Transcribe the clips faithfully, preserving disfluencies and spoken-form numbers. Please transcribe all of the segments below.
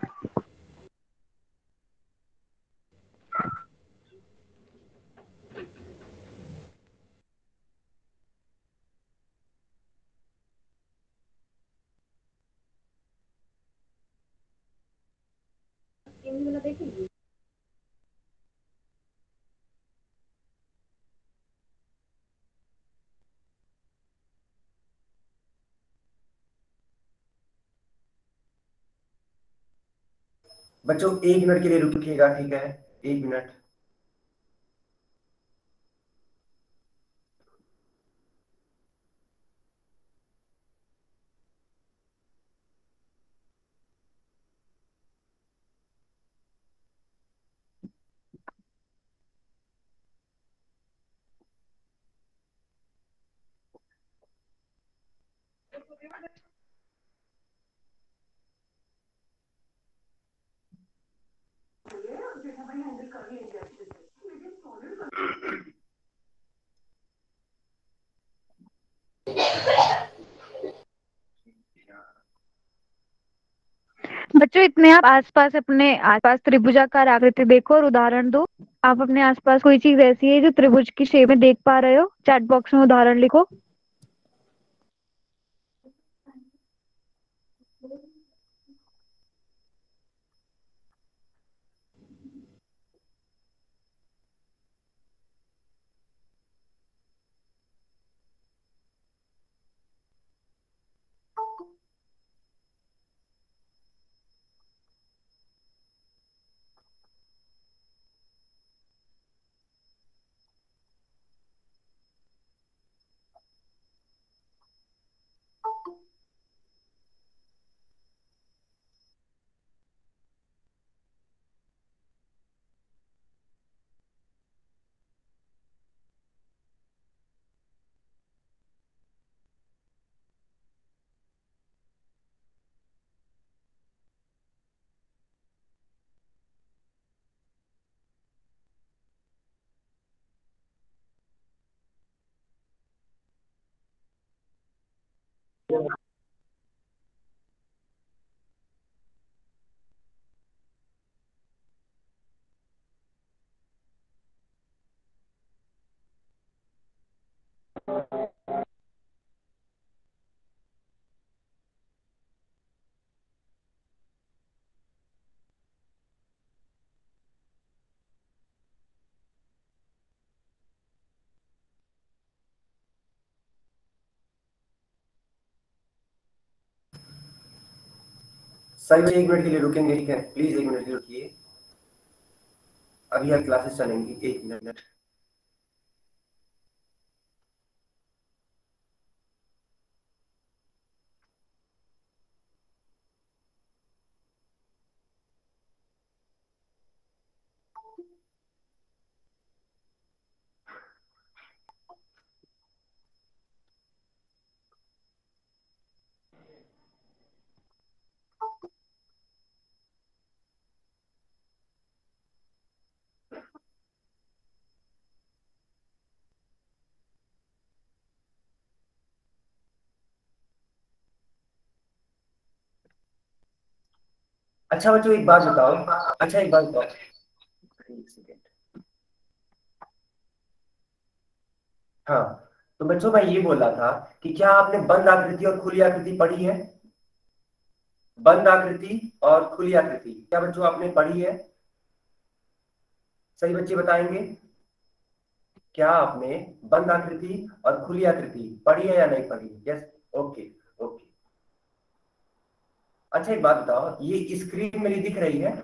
बच्चों एक मिनट के लिए रुकिएगा, ठीक है? एक मिनट। बच्चों इतने आप आसपास अपने आसपास त्रिभुजाकार आकृति देखो और उदाहरण दो। आप अपने आसपास कोई चीज ऐसी है जो त्रिभुज की शेप में देख पा रहे हो, चैट बॉक्स में उदाहरण लिखो। सही में एक मिनट के लिए रुकेंगे, ठीक है? प्लीज एक मिनट के लिए रुकिए, अभी यहाँ क्लासेस चलेंगी। एक मिनट। अच्छा बच्चों एक बात बताओ, अच्छा एक बात बताओ, एक सेकेंड। हाँ, तो बच्चों मैं ये बोल रहा था कि क्या आपने बंद आकृति और खुली आकृति पढ़ी है? बंद आकृति और खुली आकृति क्या बच्चों आपने पढ़ी है? सही बच्चे बताएंगे, क्या आपने बंद आकृति और खुली आकृति पढ़ी है या नहीं पढ़ी? यस। ओके। ओके। अच्छा एक बात बताओ, ये स्क्रीन मेरी दिख रही है?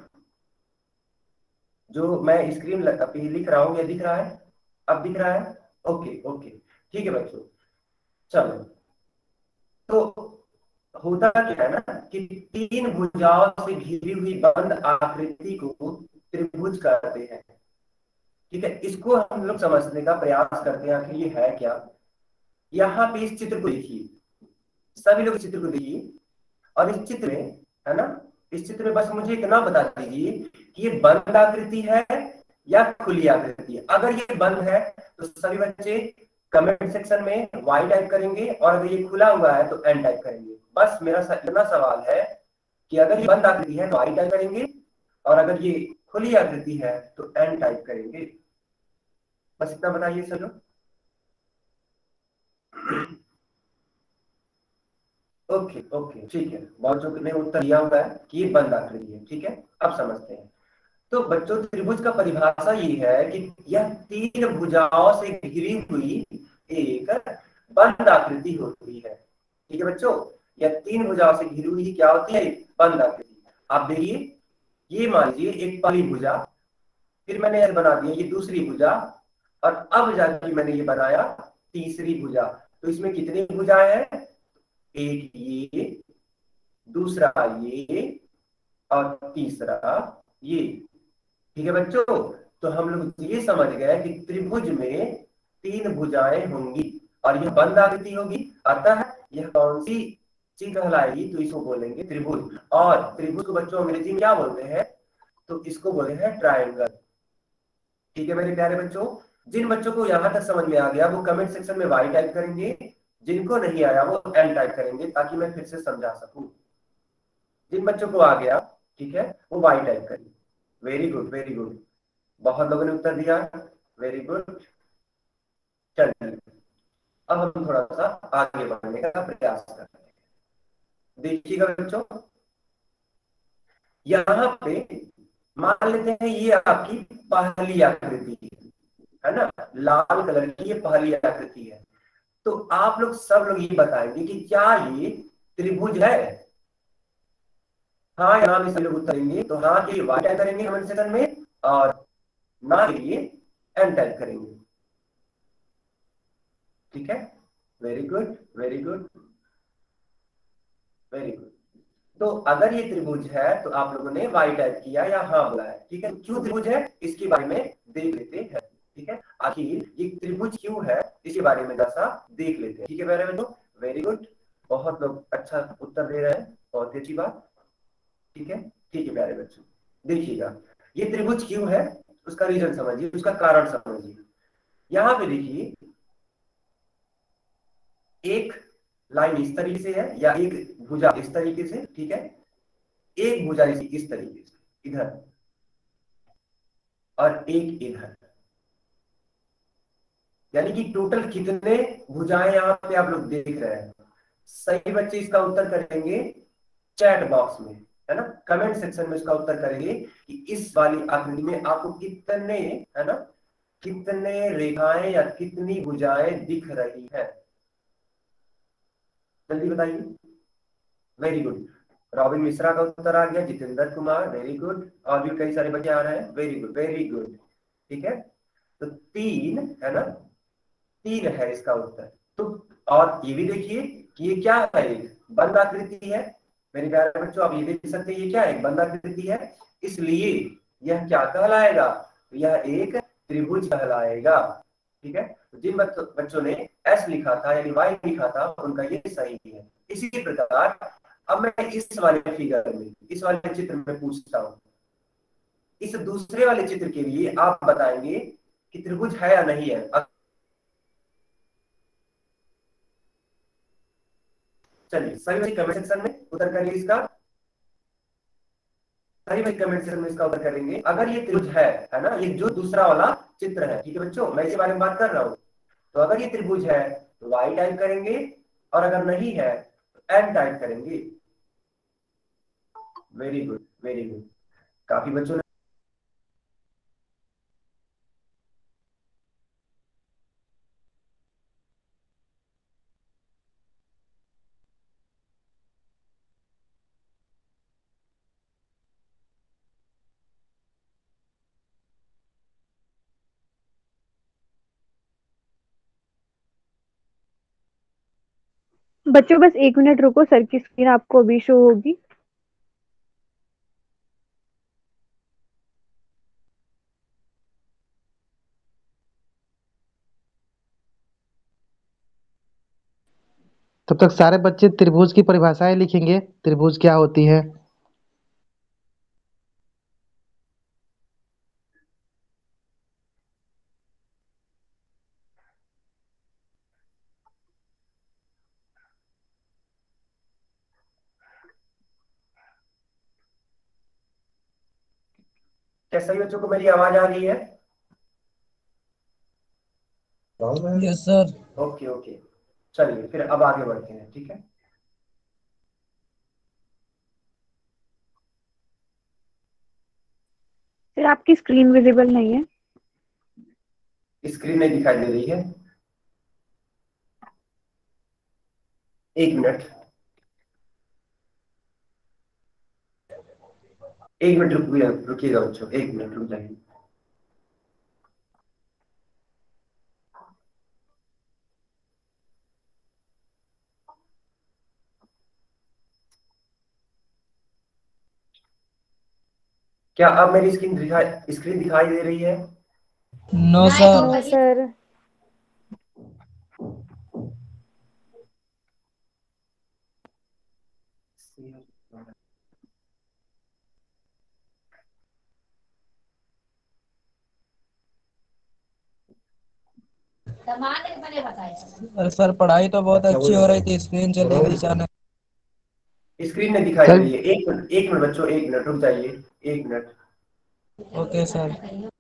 जो मैं स्क्रीन अभी लिख रहा हूँ ये दिख रहा है? अब दिख रहा है? ओके ओके, ठीक है बच्चों। चलो, तो होता क्या है ना कि तीन भुजाओं से घिरी हुई बंद आकृति को त्रिभुज कहते हैं। ठीक है, इसको हम लोग समझने का प्रयास करते हैं आखिर ये है क्या। यहाँ पे इस चित्र को देखिए, सभी लोग इस चित्र को देखिए, और इस चित्र में, है ना, इस चित्र में बस मुझे इतना बता दीजिए कि ये बंद आकृति है या खुली आकृति है। अगर ये बंद है तो सभी बच्चे कमेंट सेक्शन में वाई टाइप करेंगे, और अगर ये खुला हुआ है तो एन टाइप करेंगे। बस मेरा इतना सवाल है कि अगर ये बंद आकृति है तो आई टाइप करेंगे, और अगर ये खुली आकृति है तो एन टाइप करेंगे। बस इतना बताइए सब लोग। ओके ओके ठीक है, बहुत जो ने उत्तर दिया हुआ है कि ये बंद आकृति है, ठीक है, अब समझते हैं। तो बच्चों त्रिभुज का परिभाषा ये है कि यह तीन भुजाओं से घिरी हुई एक बंद आकृति होती है। ठीक है बच्चों, यह तीन भुजाओं से घिरी हुई क्या होती है? बंद आकृति। आप देखिए, ये मान लीजिए एक पहली भुजा, फिर मैंने यह बना दिया ये दूसरी भुजा, और अब जाके मैंने ये बनाया तीसरी भुजा। तो इसमें कितनी भुजाएं हैं? एक ये, दूसरा ये, और तीसरा ये। ठीक है बच्चों, तो हम लोग ये समझ गए कि त्रिभुज में तीन भुजाएं होंगी और यह बंद आकृति होगी, अतः यह कौन सी चीज कहलाएगी? तो इसको बोलेंगे त्रिभुज। और त्रिभुज को बच्चों अंग्रेजी में क्या बोलते हैं? तो इसको बोलते हैं ट्रायंगल। ठीक है मेरे प्यारे बच्चों, जिन बच्चों को यहां तक समझ में आ गया वो कमेंट सेक्शन में वाई टाइप करेंगे, जिनको नहीं आया वो एन टाइप करेंगे, ताकि मैं फिर से समझा सकूं। जिन बच्चों को आ गया, ठीक है, वो वाई टाइप करेंगे। वेरी गुड वेरी गुड, बहुत लोगों ने उत्तर दिया, वेरी गुड। चलिए अब हम थोड़ा सा आगे बढ़ने का प्रयास करते हैं। देखिएगा बच्चों, यहाँ पे मान लेते हैं ये आपकी पहली आकृति है ना, लाल कलर की ये पहली आकृति है। तो आप लोग सब लोग ये बताएंगे कि क्या ये त्रिभुज है? हाँ या ना में सब लोग उत्तर देंगे, तो हाँ के लिए वाई टाइप करेंगे कमेंट सेक्शन में, और ना के लिए एन टाइप करेंगे। ठीक है, very good very good very good. तो अगर ये त्रिभुज है तो आप लोगों ने वाई टाइप किया या हाँ बोला है। ठीक है, क्यों त्रिभुज है इसके बारे में देख लेते हैं। ठीक है, आखिर ये त्रिभुज क्यों है इसके बारे में जैसा देख लेते हैं। ठीक है मेरे बच्चों, वेरी गुड, बहुत लोग अच्छा उत्तर दे रहे हैं, बहुत ही अच्छी बात। ठीक है ठीक है प्यारे बच्चों, देखिएगा ये त्रिभुज क्यों है, उसका रीजन समझिए, उसका कारण समझिए। यहाँ पे देखिए एक लाइन इस तरीके से है, या एक भुजा इस तरीके से, ठीक है, एक भुजा इस इस तरीके से इधर, और एक इधर, यानी कि टोटल कितने भुजाएं यहाँ पे आप लोग देख रहे हैं? सही बच्चे इसका उत्तर करेंगे चैट बॉक्स में, है ना, कमेंट सेक्शन में इसका उत्तर करेंगे कि इस वाली आकृति में आपको कितने, है ना, कितने रेखाएं या कितनी भुजाएं दिख रही है? जल्दी बताइए। वेरी गुड, रॉबिन मिश्रा का उत्तर आ गया, जितेंद्र कुमार वेरी गुड, और भी कई सारे बच्चे आ रहे हैं, वेरी गुड वेरी गुड। ठीक है, तो तीन है ना, तीन है इसका उत्तर। तो और ये भी देखिए कि ये क्या है, एक बंद आकृति है। मेरे प्यारे बच्चों आप ये देख सकते हैं ये क्या है, एक बंद आकृति है, इसलिए यह क्या कहलाएगा? यह एक त्रिभुज कहलाएगा। ठीक है, तो जिन बच्चों ने एस लिखा था यानी वाई लिखा था उनका ये सही है। इसी प्रकार अब मैं इस वाले फिगर में, इस वाले चित्र में पूछता हूं, इस दूसरे वाले चित्र के लिए आप बताएंगे कि त्रिभुज है या नहीं है। चलिए सभी भाई कमेंट सेक्शन में उत्तर करिए इसका, सभी भाई कमेंट सेक्शन में इसका उत्तर करेंगे अगर ये त्रिभुज है है ना, ये जो दूसरा वाला चित्र है। ठीक है बच्चों, मैं इसके बारे में बात कर रहा हूं। तो अगर ये त्रिभुज है तो वाई टाइप करेंगे, और अगर नहीं है तो एन टाइप करेंगे। वेरी गुड वेरी गुड, काफी बच्चों ने बच्चों बस एक मिनट रुको, सर की स्क्रीन आपको अभी शो होगी। तब तक सारे बच्चे त्रिभुज की परिभाषाएं लिखेंगे, त्रिभुज क्या होती है। क्या सभी बच्चों को मेरी आवाज आ रही है? Yes sir. ओके ओके, चलिए फिर अब आगे बढ़ते हैं, ठीक है। फिर आपकी स्क्रीन विजिबल नहीं है। स्क्रीन नहीं दिखाई दे रही है, एक मिनट, एक मिनट रुकिएगा रुकिएगा बच्चों, एक मिनट रुक जाइए। क्या अब मेरी स्क्रीन दिखाई स्क्रीन दिखाई दे रही है? No sir. No sir. अरे सर पढ़ाई तो बहुत अच्छी हो रही थी, स्क्रीन चली गई अचानक। स्क्रीन में दिखाई दे सर रही है, एक मिनट एक मिनट बच्चों, एक मिनट रुक जाइए, एक मिनट। Okay sir.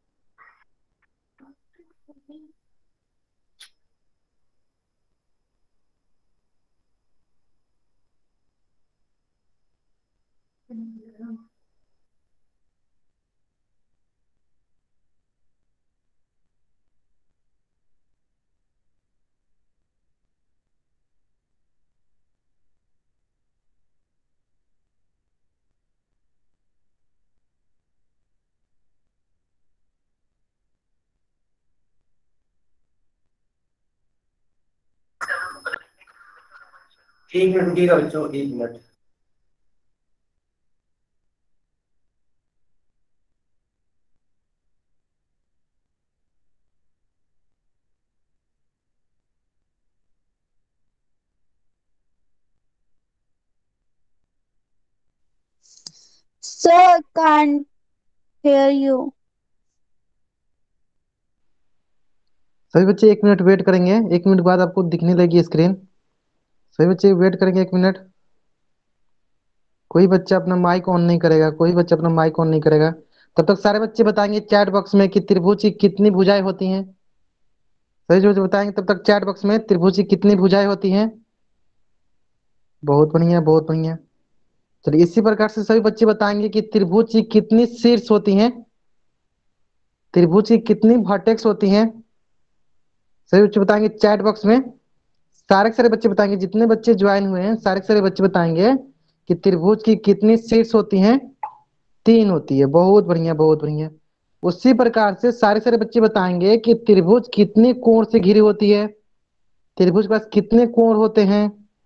एक मिनट रुकिएगा बच्चों, एक minute. Sir, can't hear you. सभी बच्चे एक मिनट वेट करेंगे, एक मिनट बाद आपको दिखने लगी स्क्रीन। सभी बच्चे वेट करेंगे एक मिनट। कोई बच्चा अपना माइक ऑन नहीं करेगा, कोई बच्चा अपना माइक ऑन नहीं करेगा। तब तक सारे बच्चे बताएंगे चैट बॉक्स में कि त्रिभुज की कितनी भुजाएं होती हैं। सभी जो बताएंगे तब तक चैट बॉक्स में त्रिभुज की कितनी भुजाएं होती हैं। बहुत बढ़िया बहुत बढ़िया। चलिए इसी प्रकार से सभी बच्चे बताएंगे कि त्रिभुज की कितनी शीर्ष होती हैं, त्रिभुज की कितनी वर्टेक्स होती हैं। सभी बच्चे बताएंगे चैट बॉक्स में। सारे के सारे बच्चे बताएंगे, जितने बच्चे ज्वाइन हुए हैं सारे के सारे बच्चे बताएंगे कि त्रिभुज की कितनी शीर्ष होती हैं। तीन होती है। बहुत बढ़िया बहुत बढ़िया। उसी प्रकार से सारे सारे बच्चे बताएंगे कि त्रिभुज कितने कोण से घिरी होती है, त्रिभुज के पास कितने कोण होते हैं।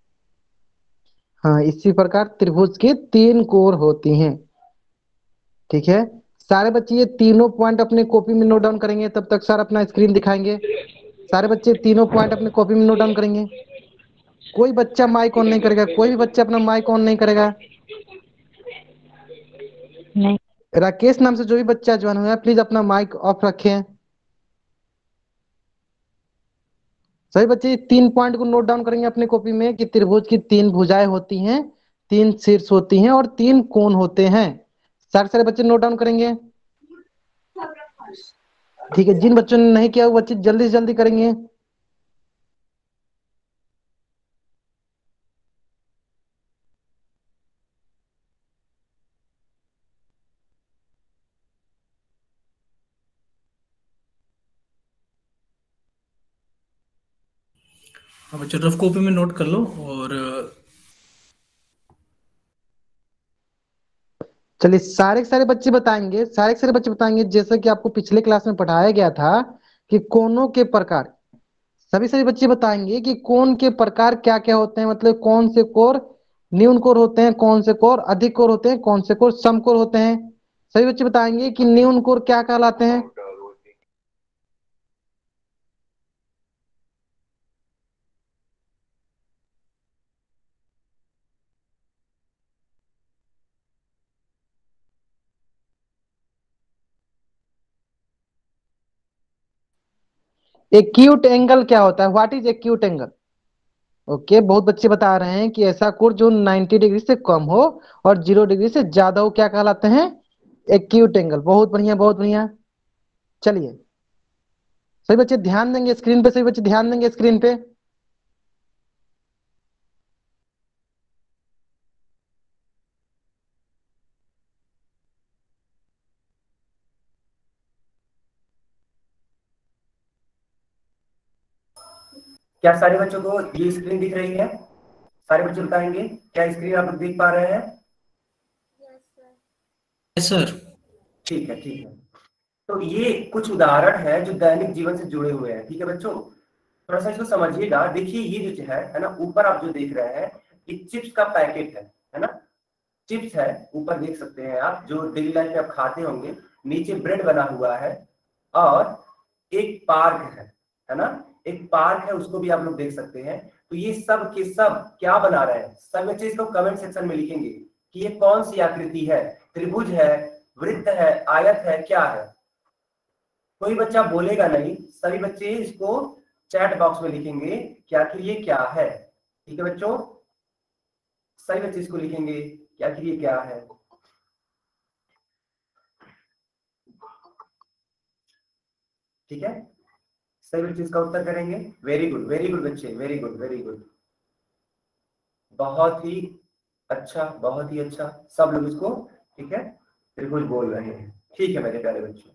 हाँ, इसी प्रकार त्रिभुज के तीन कोण होती हैं। ठीक है, सारे बच्चे ये तीनों पॉइंट अपने कॉपी में नोट डाउन करेंगे। तब तक सर अपना स्क्रीन दिखाएंगे। सारे बच्चे तीनों पॉइंट अपने कॉपी में नोट डाउन करेंगे। कोई बच्चा माइक ऑन नहीं करेगा, कोई भी बच्चा अपना माइक ऑन नहीं करेगा। नहीं। राकेश नाम से जो भी बच्चा ज्वाइन हुआ है प्लीज अपना माइक ऑफ रखें। सभी बच्चे तीन पॉइंट को नोट डाउन करेंगे अपने कॉपी में कि त्रिभुज की तीन भुजाएं होती हैं, तीन शीर्ष होती हैं और तीन कोण होते हैं। सारे सारे बच्चे नोट डाउन करेंगे। ठीक है, जिन बच्चों ने नहीं किया वो बच्चे जल्दी से जल्दी करेंगे। हाँ बच्चों, रफ कॉपी में नोट कर लो। और चलिए सारे के सारे बच्चे बताएंगे, सारे के सारे बच्चे बताएंगे जैसा कि आपको पिछले क्लास में पढ़ाया गया था कि कोणों के प्रकार। सभी सभी बच्चे बताएंगे कि कोण के प्रकार क्या क्या होते हैं, मतलब कौन से कोण न्यून कोण होते हैं, कौन से कोण अधिक कोण होते हैं, कौन से कोण समकोण होते हैं। सभी बच्चे बताएंगे कि न्यून कोण क्या कहलाते हैं। एक्यूट एंगल क्या होता है, what is acute angle. Okay, बहुत बच्चे बता रहे हैं कि ऐसा कोण जो नब्बे डिग्री से कम हो और जीरो डिग्री से ज्यादा हो क्या कहलाते हैं, एक्यूट एंगल। बहुत बढ़िया, बहुत बढ़िया। चलिए सभी बच्चे ध्यान देंगे स्क्रीन पे, सभी बच्चे ध्यान देंगे स्क्रीन पे। क्या सारे बच्चों को ये स्क्रीन दिख रही है? सारे बच्चे बताएंगे क्या स्क्रीन आप लोग देख पा रहे हैं? Yes sir. ठीक है, ठीक है। तो ये कुछ उदाहरण है जो दैनिक जीवन से जुड़े हुए हैं। ठीक है बच्चों, थोड़ा सा इसको समझिएगा। देखिए ये जो है है ना, ऊपर आप जो देख रहे हैं ये चिप्स का पैकेट है है ना, चिप्स है। ऊपर देख सकते हैं आप, जो डेली लाइफ में आप खाते होंगे। नीचे ब्रेड बना हुआ है और एक पार्क है है ना, एक पार्क है, उसको भी आप लोग देख सकते हैं। तो ये सब के सब क्या बना रहे हैं? सब बच्चे इसको कमेंट सेक्शन में लिखेंगे कि ये कौन सी आकृति है, त्रिभुज है, वृत्त है, आयत है, क्या है। कोई बच्चा बोलेगा नहीं, सभी बच्चे इसको चैट बॉक्स में लिखेंगे कि आखिर ये क्या है। ठीक है बच्चों, सभी बच्चे इसको लिखेंगे कि आखिर ये क्या है। ठीक है, सभी बच्चे इसका उत्तर करेंगे। वेरी गुड, वेरी गुड बच्चे, वेरी गुड, वेरी गुड। बहुत ही अच्छा, बहुत ही अच्छा। सब लोग इसको ठीक है त्रिभुज बोल रहे हैं। ठीक है मेरे प्यारे बच्चों,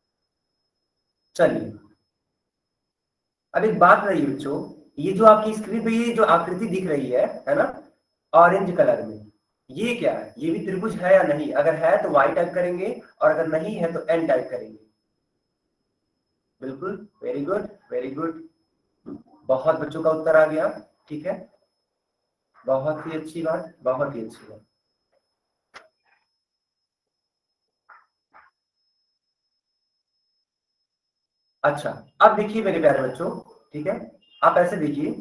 चलिए अब एक बात रही बच्चों, ये जो आपकी स्क्रीन पे ये जो आकृति दिख रही है है ना, ऑरेंज कलर में, ये क्या है? ये भी त्रिभुज है या नहीं? अगर है तो वाई टाइप करेंगे और अगर नहीं है तो एन टाइप करेंगे। बिल्कुल, वेरी गुड, वेरी गुड। बहुत बच्चों का उत्तर आ गया। ठीक है, बहुत ही अच्छी बात, बहुत ही अच्छी बात। अच्छा, अब देखिए मेरे प्यारे बच्चों, ठीक है, आप ऐसे देखिए,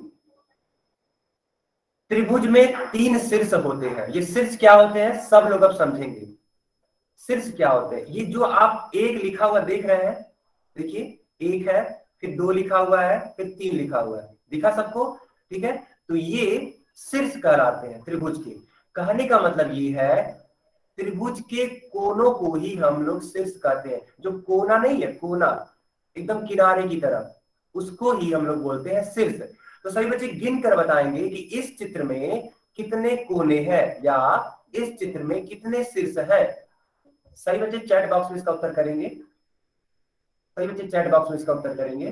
त्रिभुज में तीन शीर्ष होते हैं। ये शीर्ष क्या होते हैं सब लोग अब समझेंगे। शीर्ष क्या होते हैं? ये जो आप एक लिखा हुआ देख रहे हैं, देखिए एक है, फिर दो लिखा हुआ है, फिर तीन लिखा हुआ है, दिखा सबको? ठीक है, तो ये शीर्ष कहलाते हैं त्रिभुज के। कहने का मतलब ये है, त्रिभुज के कोनों को ही हम लोग शीर्ष कहते हैं। जो कोना नहीं है, कोना एकदम किनारे की तरफ, उसको ही हम लोग बोलते हैं शीर्ष। तो सभी बच्चे गिन कर बताएंगे कि इस चित्र में कितने कोने हैं या इस चित्र में कितने शीर्ष हैं। सही बच्चे चैट बॉक्स में इसका उत्तर करेंगे। सही बच्चे चैट बॉक्स में इसका उत्तर करेंगे।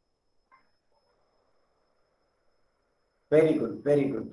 Very good, very good,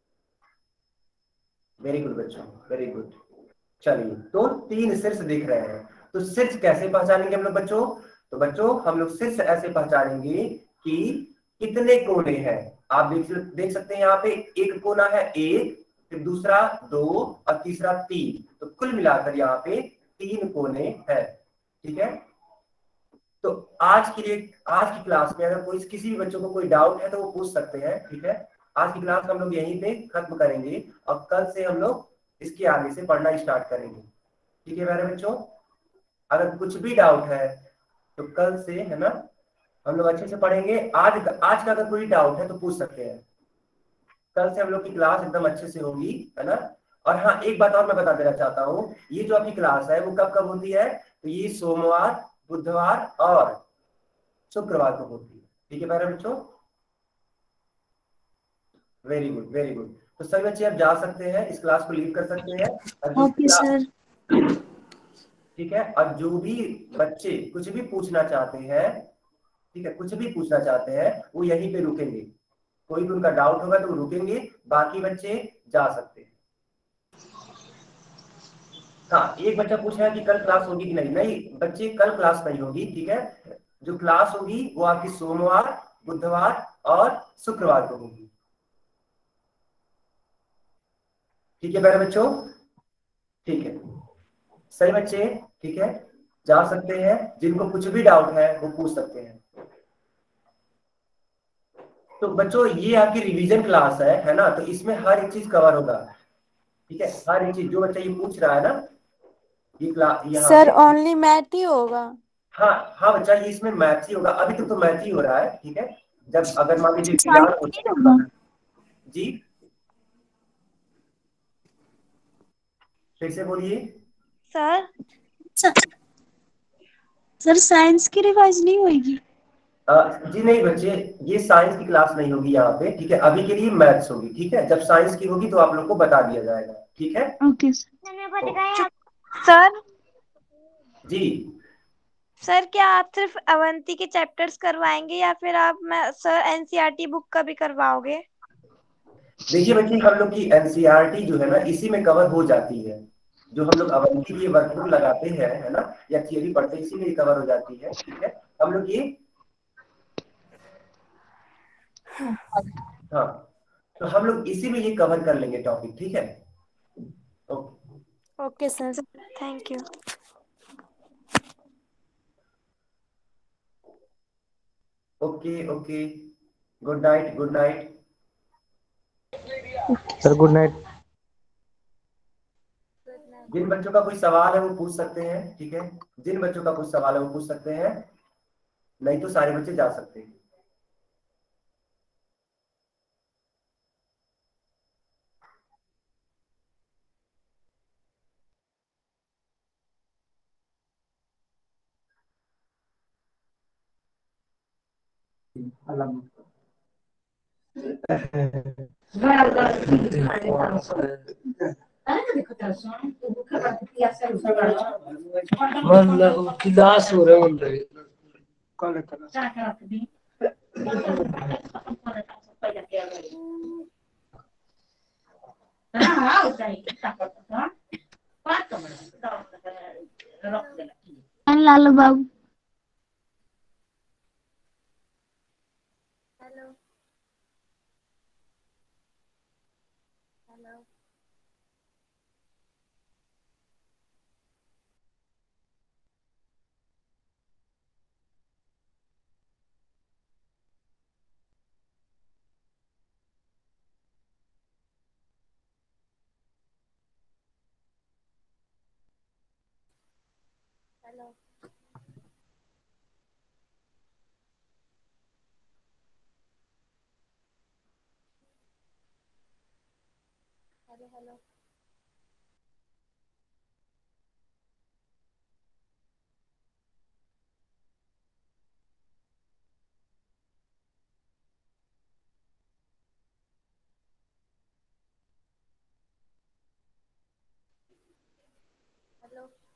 very good बच्चों, वेरी गुड। चलिए, तो तीन शीर्ष दिख रहे हैं। तो शीर्ष कैसे पहचानेंगे हम लोग बच्चों? तो बच्चों हम लोग शीर्ष ऐसे पहचानेंगे कि कितने कोने हैं। आप देख देख सकते हैं यहाँ पे एक कोना है एक, फिर दूसरा दो और तीसरा तीन, तो कुल मिलाकर यहाँ पे तीन कोने हैं। ठीक है, तो आज के लिए, आज की क्लास में अगर कोई किसी भी बच्चों को कोई डाउट है तो वो पूछ सकते हैं। ठीक है, आज की क्लास हम लोग यहीं पे खत्म करेंगे और कल से हम लोग इसके आगे से पढ़ना स्टार्ट करेंगे। ठीक है मेरे बच्चों, अगर कुछ भी डाउट है तो कल से है ना हम लोग अच्छे से पढ़ेंगे। आज आज का अगर कोई डाउट है तो पूछ सकते हैं। कल से हम लोग की क्लास एकदम अच्छे से होगी, है ना। और हाँ, एक बात और मैं बता देना चाहता हूँ, ये जो आपकी क्लास है वो कब कब होती है? तो ये सोमवार, बुधवार और शुक्रवार को होती है। ठीक है मेरे बच्चों, वेरी गुड, वेरी गुड। तो सभी बच्चे आप जा सकते हैं, इस क्लास को लीव कर सकते हैं। Okay sir. ठीक है, और जो भी बच्चे कुछ भी पूछना चाहते हैं, ठीक है, कुछ भी पूछना चाहते हैं वो यहीं पे रुकेंगे। कोई भी उनका डाउट होगा तो वो रुकेंगे, बाकी बच्चे जा सकते हैं। हाँ, एक बच्चा पूछ रहा है कि कल क्लास होगी कि नहीं। नहीं बच्चे, कल क्लास नहीं होगी। ठीक है, जो क्लास होगी वो आपकी सोमवार, बुधवार और शुक्रवार को होगी। ठीक है मेरे बच्चों, ठीक है सही बच्चे, ठीक है, जा सकते हैं। जिनको कुछ भी डाउट है वो पूछ सकते हैं। तो बच्चों ये आपकी रिवीजन क्लास है है ना, तो इसमें हर एक चीज कवर होगा। ठीक है, हर एक चीज जो बच्चा ये पूछ रहा है ना, ये क्लास यहाँ सर ओनली मैथ ही होगा? हाँ हाँ बच्चा, ये इसमें मैथ ही होगा। अभी तक तो, तो मैथ ही हो रहा है। ठीक है, जब अगर मान लीजिए जी, फिर से बोलिए सर। सर साइंस की रिवाइज नहीं होगी? अ, जी नहीं बच्चे, ये साइंस की क्लास नहीं होगी यहाँ पे, ठीक है। अभी के लिए मैथ्स होगी, ठीक है। जब साइंस की होगी तो आप लोग को बता दिया जाएगा, ठीक है। ओके सर जी सर क्या आप सिर्फ अवंती के चैप्टर्स करवाएंगे या फिर आप मैं सर एनसीईआरटी बुक का भी करवाओगे? देखिए बच्चे, हम लोग की एनसीईआरटी जो है ना इसी में कवर हो जाती है। जो हम लोग अवंती के लिए वर्कबुक लगाते हैं, है ना, या थियरी पढ़ते हैं, इसी में कवर हो जाती है, ठीक है। हम लोग ये, हाँ, तो हम लोग इसी में ये कवर कर लेंगे टॉपिक, ठीक है। Okay okay sir, thank you. Okay okay, good night good night. Sir good night. जिन बच्चों का कोई सवाल है वो पूछ सकते हैं, ठीक है। जिन बच्चों का कुछ सवाल है वो पूछ सकते हैं, नहीं तो सारे बच्चे जा सकते हैं। मतलब क्लास हो रहे बोल रहे Lalu Babu. Hello hello hello hello hello hello